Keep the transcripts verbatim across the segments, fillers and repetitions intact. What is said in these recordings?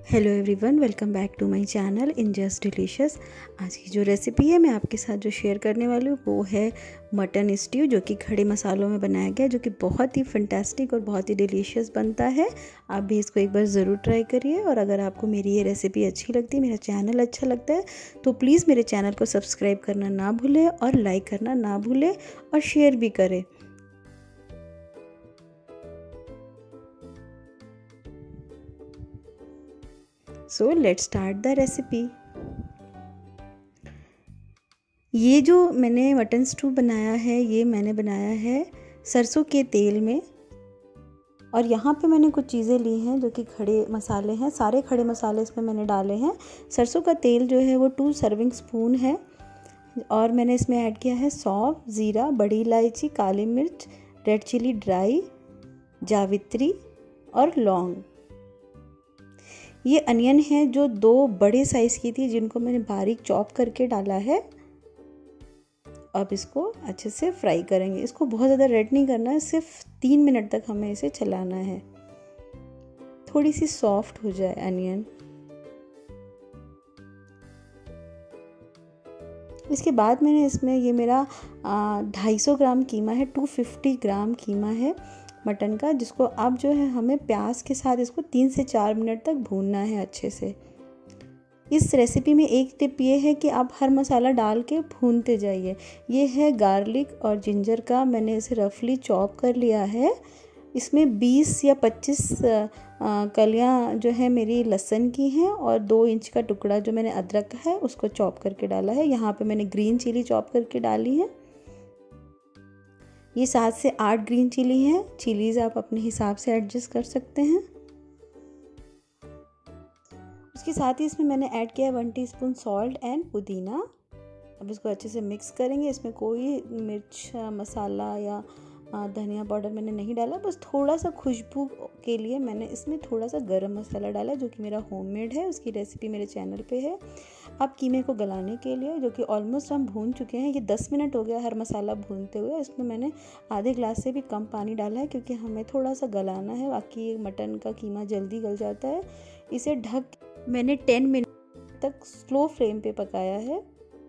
Hello everyone, welcome back to my channel in just delicious. आज की जो recipe है मैं आपके साथ जो शेयर करने वाली हूँ वो है मटन स्ट्यू, जो कि खड़े मसालों में बनाया गया, जो कि बहुत ही फैंटास्टिक और बहुत ही डिलीशियस बनता है। आप भी इसको एक बार ज़रूर ट्राई करिए। और अगर आपको मेरी ये रेसिपी अच्छी लगती है, मेरा चैनल अच्छा लगता है, तो प्लीज़ मेरे चैनल को सब्सक्राइब करना ना भूलें और लाइक करना ना भूलें और शेयर भी करें। So let's start the recipe. ये जो मैंने मटन स्टू बनाया है, ये मैंने बनाया है सरसों के तेल में। और यहाँ पे मैंने कुछ चीज़ें ली हैं जो कि खड़े मसाले हैं, सारे खड़े मसाले इसमें मैंने डाले हैं। सरसों का तेल जो है वो टू सर्विंग स्पून है। और मैंने इसमें ऐड किया है सौंफ, ज़ीरा, बड़ी इलायची, काली मिर्च, रेड चिली ड्राई, जावित्री और लौंग। ये अनियन है जो दो बड़े साइज़ की थी, जिनको मैंने बारीक चॉप करके डाला है। अब इसको अच्छे से फ्राई करेंगे। इसको बहुत ज़्यादा रेड नहीं करना है, सिर्फ तीन मिनट तक हमें इसे चलाना है, थोड़ी सी सॉफ्ट हो जाए अनियन। इसके बाद मैंने इसमें, ये मेरा ढाई सौ ग्राम कीमा है, दो सौ पचास ग्राम कीमा है मटन का, जिसको अब जो है हमें प्याज के साथ इसको तीन से चार मिनट तक भूनना है अच्छे से। इस रेसिपी में एक टिप ये है कि आप हर मसाला डाल के भूनते जाइए। ये है गार्लिक और जिंजर का, मैंने इसे रफली चॉप कर लिया है। इसमें बीस या पच्चीस कलियां जो है मेरी लहसुन की हैं, और दो इंच का टुकड़ा जो मैंने अदरक का है उसको चॉप करके डाला है। यहाँ पे मैंने ग्रीन चिली चॉप करके डाली है। ये सात से आठ ग्रीन चिली हैं। चिलीज़ आप अपने हिसाब से एडजस्ट कर सकते हैं। उसके साथ ही इसमें मैंने ऐड किया वन टीस्पून सॉल्ट एंड पुदीना। अब इसको अच्छे से मिक्स करेंगे। इसमें कोई मिर्च मसाला या धनिया पाउडर मैंने नहीं डाला, बस थोड़ा सा खुशबू के लिए मैंने इसमें थोड़ा सा गरम मसाला डाला, जो कि मेरा होममेड है। उसकी रेसिपी मेरे चैनल पे है। अब कीमे को गलाने के लिए, जो कि ऑलमोस्ट हम भून चुके हैं, ये दस मिनट हो गया हर मसाला भूनते हुए। इसमें मैंने आधे ग्लास से भी कम पानी डाला है, क्योंकि हमें थोड़ा सा गलाना है, बाकी मटन का कीमा जल्दी गल जाता है। इसे ढक मैंने टेन मिनट तक स्लो फ्लेम पे पकाया है।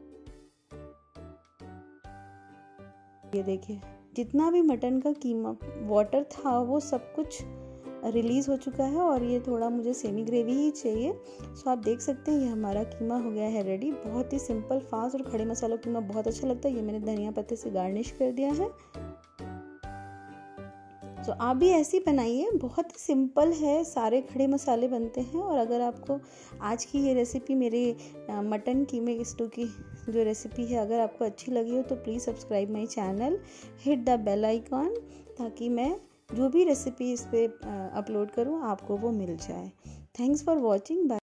ये देखिए, जितना भी मटन का कीमा वाटर था वो सब कुछ रिलीज़ हो चुका है, और ये थोड़ा मुझे सेमी ग्रेवी ही चाहिए। सो आप देख सकते हैं ये हमारा कीमा हो गया है रेडी। बहुत ही सिंपल, फास्ट और खड़े मसालों कीमा बहुत अच्छा लगता है। ये मैंने धनिया पत्ते से गार्निश कर दिया है। तो आप भी ऐसी बनाइए, बहुत ही सिंपल है, सारे खड़े मसाले बनते हैं। और अगर आपको आज की ये रेसिपी, मेरे मटन कीमे स्टू की जो रेसिपी है, अगर आपको अच्छी लगी हो तो please subscribe my channel, hit the bell icon, ताकि मैं जो भी रेसिपी इस पर अपलोड करूँ आपको वो मिल जाए। Thanks for watching. बाय।